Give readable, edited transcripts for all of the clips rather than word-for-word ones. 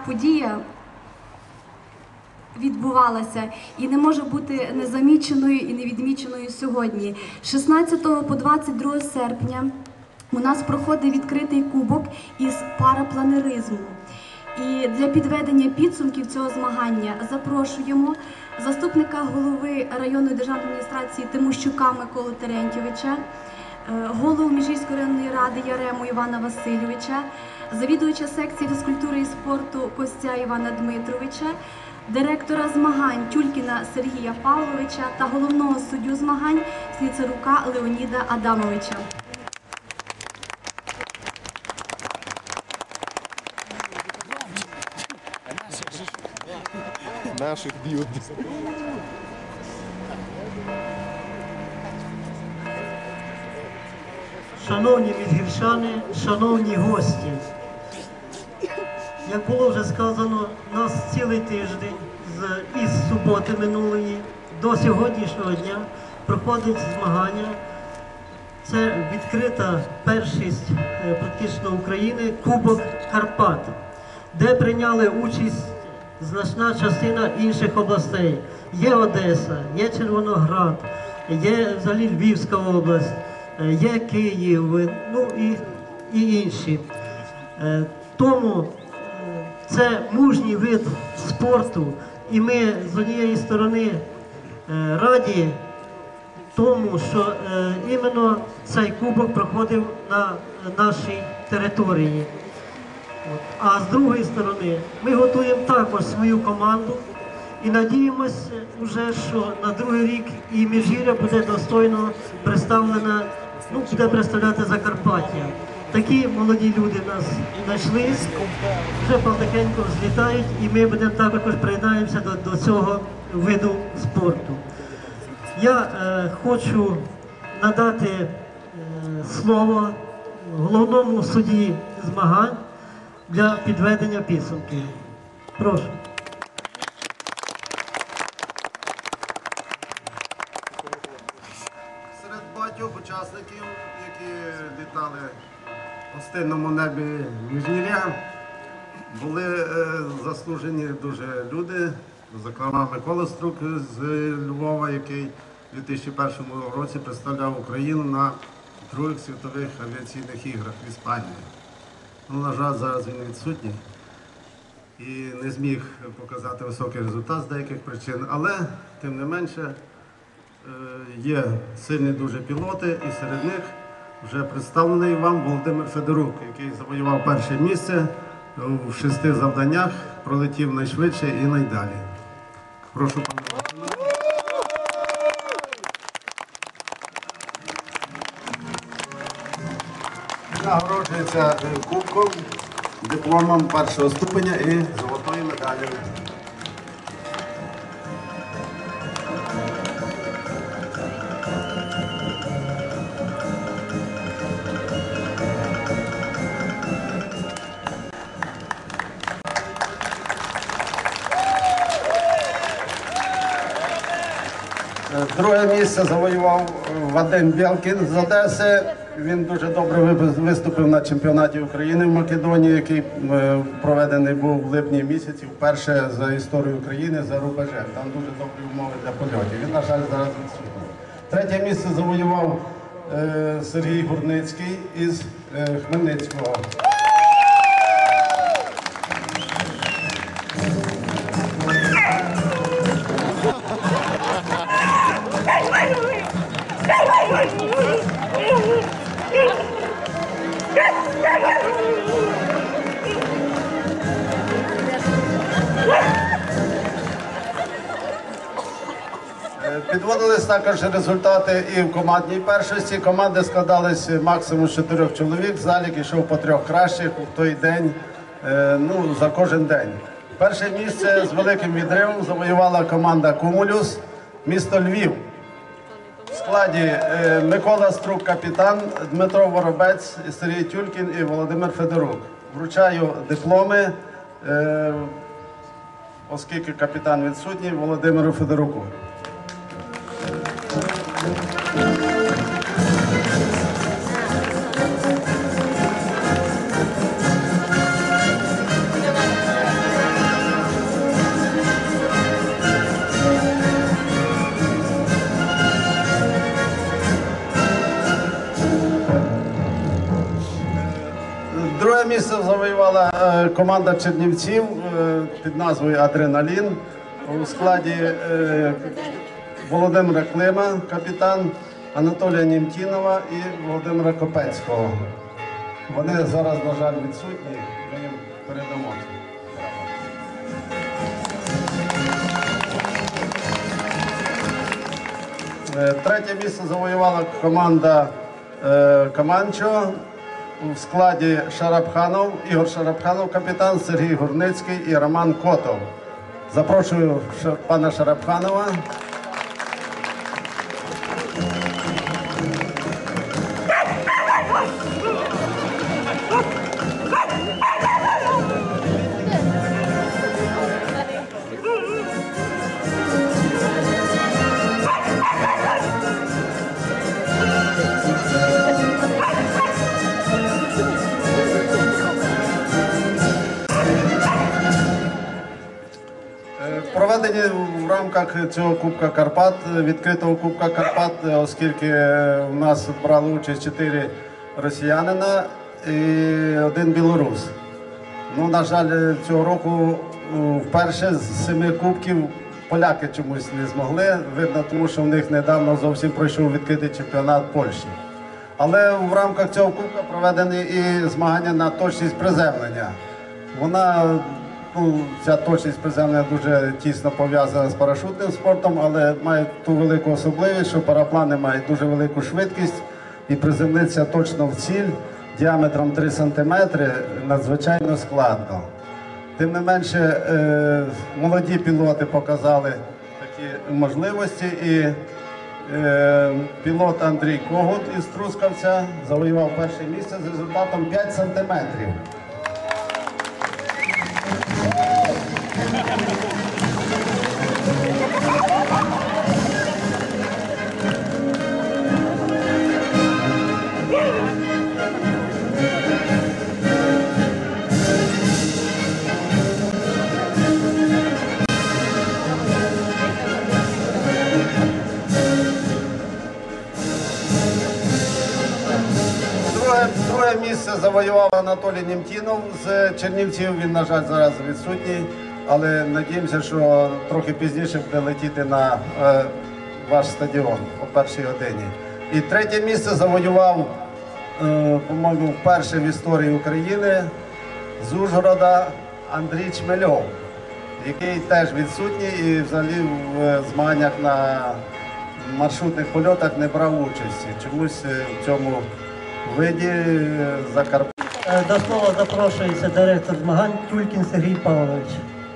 подія відбувалася і не може бути незаміченою і невідміченою сьогодні. З 16 по 22 серпня у нас проходить відкритий кубок із парапланеризму. І для підведення підсумків цього змагання запрошуємо заступника голови районної державної адміністрації Тимощука Миколу Терентьовича, голову Міжгірської районної ради Ярему Івана Васильовича, завідувача секції фізкультури і спорту Костя Івана Дмитровича, директора змагань Тюлькіна Сергія Павловича та головного суддю змагань Сліцарука Леоніда Адамовича. Наших б'ють. Шановні міжгірчани, шановні гості, як було вже сказано, у нас цілий тиждень із суботи минулої до сьогоднішнього дня проходить змагання. Це відкрита першість практично України Кубок Карпат, де прийняли участь значна частина інших областей. Є Одеса, є Червоноград, є взагалі Львівська область, є Київ, ну і інші. Тому це мужній вид спорту, і ми з однієї сторони раді тому, що іменно цей кубок проходив на нашій території. А з другої сторони, ми готуємо також свою команду і надіємося вже, що на другий рік і Міжгір'я буде достойно представлена, ну, буде представляти Закарпаття. Такі молоді люди нас знайшли, вже потихеньку злітають, і ми будемо також приєднаємося до цього виду спорту. Я хочу надати слово головному судді змагань для підведення підсумків. Прошу. Серед багатьох учасників, які літали в гостинному небі Міжгір'я, були заслужені дуже люди. Зокрема, Микола Струк з Львова, який у 2001 році представляв Україну на других світових авіаційних іграх в Іспанії. Ну, на жаль, зараз він відсутній і не зміг показати високий результат з деяких причин, але, тим не менше, є сильні дуже пілоти, і серед них вже представлений вам Володимир Федорук, який завоював перше місце в 6 завданнях, пролетів найшвидше і найдалі. Прошу, пане Володимире. Нагороджується кубком, дипломом першого ступеня і золотою медаллю. Друге місце завоював Вадим Білкін з Одеси. Він дуже добре виступив на чемпіонаті України в Македонії, який проведений був в липні місяці, вперше за історію України за рубежем. Там дуже добрі умови для польотів. Він, на жаль, зараз відсутній. Третє місце завоював Сергій Гурницький із Хмельницького. Підводились також результати і в командній першості. Команди складались максимум з 4 чоловік. Залік йшов по 3 кращих в той день, ну, за кожен день. Перше місце з великим відривом завоювала команда «Кумулюс», місто Львів. В складі Микола Струк, капітан, Дмитро Воробець, Сергій Тюлькін і Володимир Федорук. Вручаю дипломи, оскільки капітан відсутній, Володимиру Федоруку. місце завоювала команда Чернівців під назвою «Адреналін» у складі Володимира Клима, капітан, Анатолія Німтінова і Володимира Копецького. Вони зараз, на жаль, відсутні, ми їм передамо. Третє місце завоювала команда Каманчо в складі Шарапханов, Ігор Шарапханов, капітан, Сергій Гурницький і Роман Котов. Запрошую пана Шарапханова. Проведені в рамках цього Кубка Карпат, відкритого Кубка Карпат, оскільки в нас брали участь 4 росіянина і 1 білорус. Ну, на жаль, цього року вперше з 7 кубків поляки чомусь не змогли. Видно, тому що в них недавно зовсім пройшов відкритий чемпіонат Польщі. Але в рамках цього кубка проведені і змагання на точність приземлення. Ця точність приземлення дуже тісно пов'язана з парашутним спортом, але має ту велику особливість, що параплани мають дуже велику швидкість і приземлитися точно в ціль діаметром 3 см надзвичайно складно. Тим не менше, молоді пілоти показали такі можливості, і пілот Андрій Когут із Трускавця завоював перше місце з результатом 5 см. Друге місце завоював Анатолій Німтінов з Чернівців. Він, на жаль, зараз відсутній, але надіємося, що трохи пізніше буде летіти на ваш стадіон о 1-й годині. І третє місце завоював, по-моєму, вперше в історії України з Ужгорода Андрій Чмельов, який теж відсутній і взагалі в змаганнях на маршрутних польотах не брав участі. Чомусь в цьому виді Закарпаття. До слова запрошується директор змагань Тюлькін Сергій Павлович.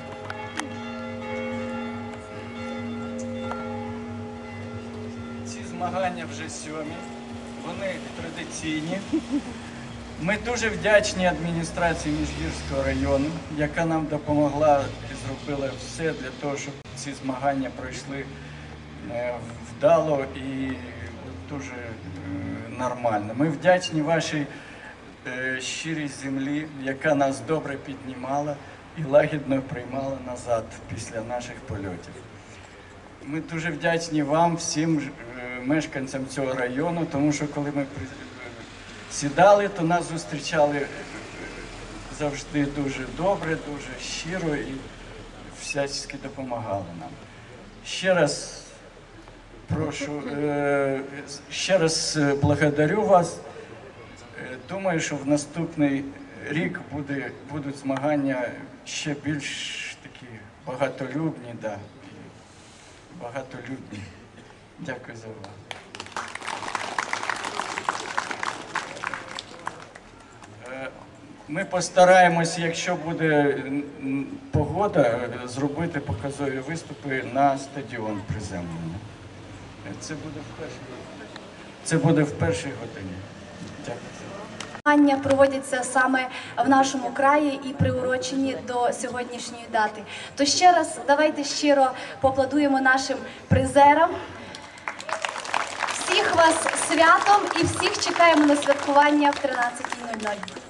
Ці змагання вже 7-мі, вони традиційні. Ми дуже вдячні адміністрації Міжгірського району, яка нам допомогла і зробила все для того, щоб ці змагання пройшли вдало і дуже нормально. Ми вдячні вашій щирій землі, яка нас добре піднімала і лагідно приймала назад після наших польотів. Ми дуже вдячні вам, всім мешканцям цього району, тому що коли ми сідали, то нас зустрічали завжди дуже добре, дуже щиро і всячески допомагали нам. Ще раз прошу, ще раз благодарю вас. Думаю, що в наступний рік будуть змагання ще більш такі багатолюбні, да, багатолюдні. Дякую за увагу. Ми постараємось, якщо буде погода, зробити показові виступи на стадіон приземлення. Це буде в першій годині. Дякую. Змагання проводяться саме в нашому краї і приурочені до сьогоднішньої дати. То ще раз давайте щиро поаплодуємо нашим призерам. Всіх вас з святом і всіх чекаємо на святкування в 13:00.